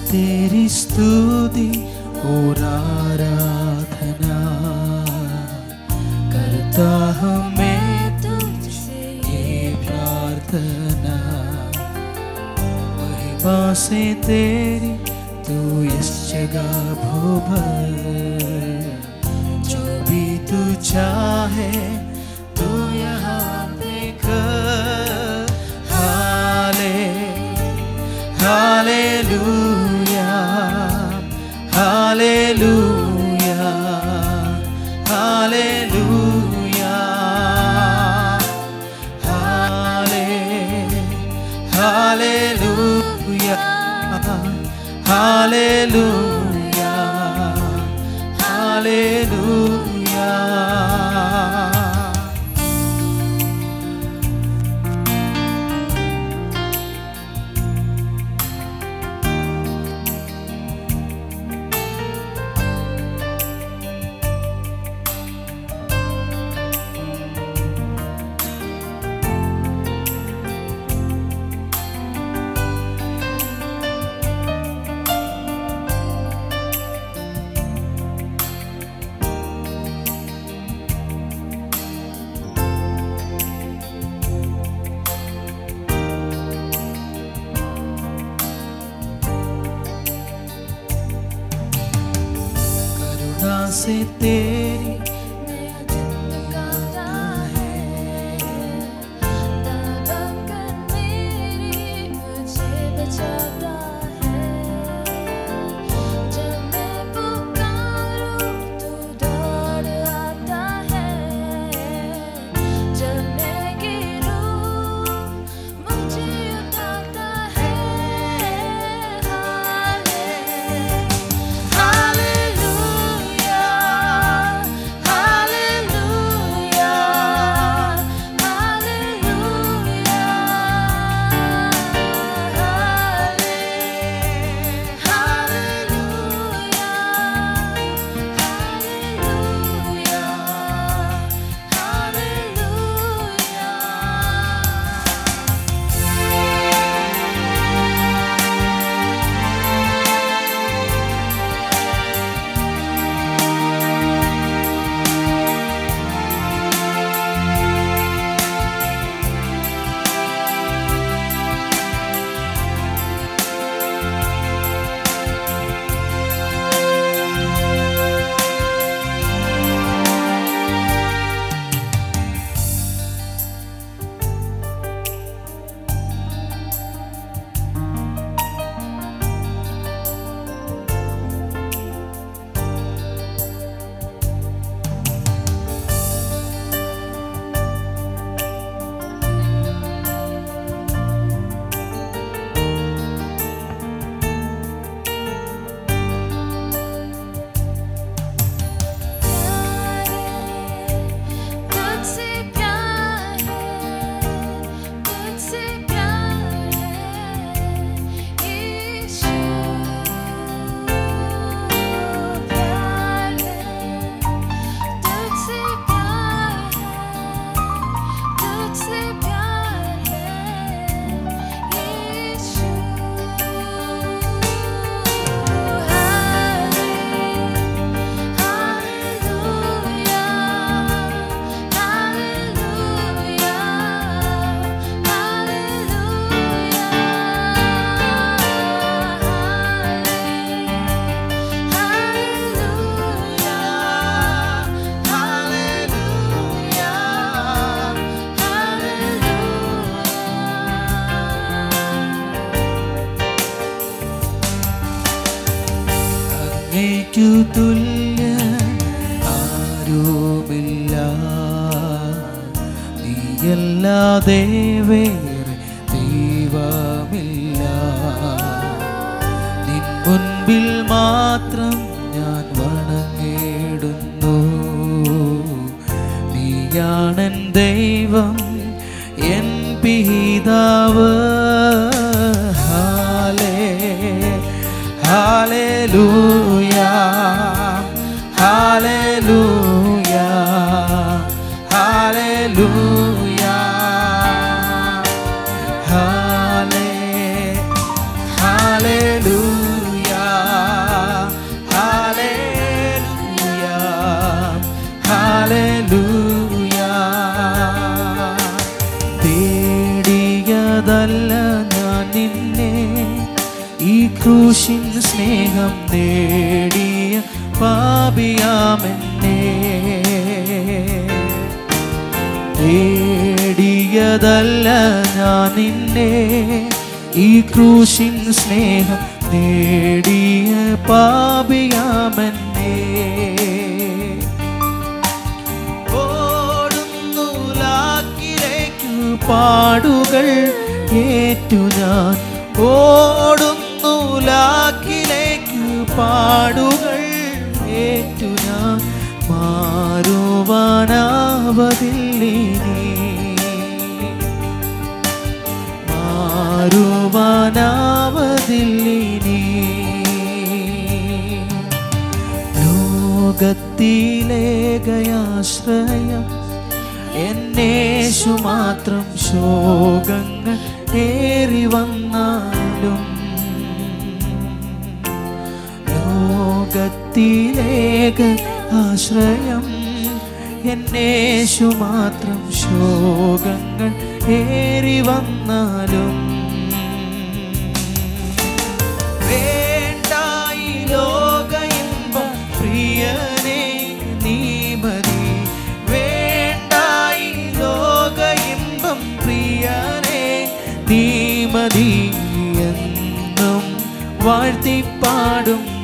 तेरी स्तुति और आराधना करता हूँ मैं तुझसे ये प्रार्थना। महिमा से तेरी तू इस जगह भो भर, जो भी तू चाहे तू यहाँ पे कर। Hallelujah hallelujah hallelujah hallelujah hallelujah hallelujah. से तेरी नया दिन आता है, दबकर मेरी मुझे बचाता है। जब मैं पुकारूं तू दौड़ आता है, जब मैं गिरूं मुझे उठाता है। അങ്ങേക്കു തുല്യൻ ആരുമില്ല, നീയല്ലാതെ വേറെ ദൈവമില്ല. നിൻ മുൻപിൽ മാത്രം ഞാൻ വണങ്ങിടുന്നു, നീയാണെൻ ദൈവം എൻ പിതാവ്. Hallelujah, hallelujah, hallelujah, hallelujah. ക്രൂശിൻ സ്നേഹം നേടിയ പാപിയാമെന്നെ തേടിയതല്ല ഞാൻ നിന്നെ ഈ ക്രൂശിൻ സ്നേഹം നേടിയ പാപിയാമെന്നെ ഓടുന്നു ലാക്കിലേക്കു പാടുകൾ ഏറ്റു ഞാൻ ഓടുന്നു ലാക്കിലേക്കു പാടുകൾ ഏറ്റു ഞാൻ മാറുവാനാവതില്ലിനി മാറുവാനാവതില്ലിനി ലോകത്തിലേകയാശ്രയം എന്നേശു മാത്രം ശോകങ്ങൾ ഏറി വന്നാലും ലോകത്തിലേക ആശ്രയം എന്നേശു മാത്രം ശോകങ്ങൾ ഏറി വന്നാലും വേണ്ടായി ലോക ഇമ്പം പ്രിയനേ നീ മതി വേണ്ടായി ലോക ഇമ്പം പ്രിയനേ നീ മതി എന്നും വാഴ്ത്തിപ്പാടും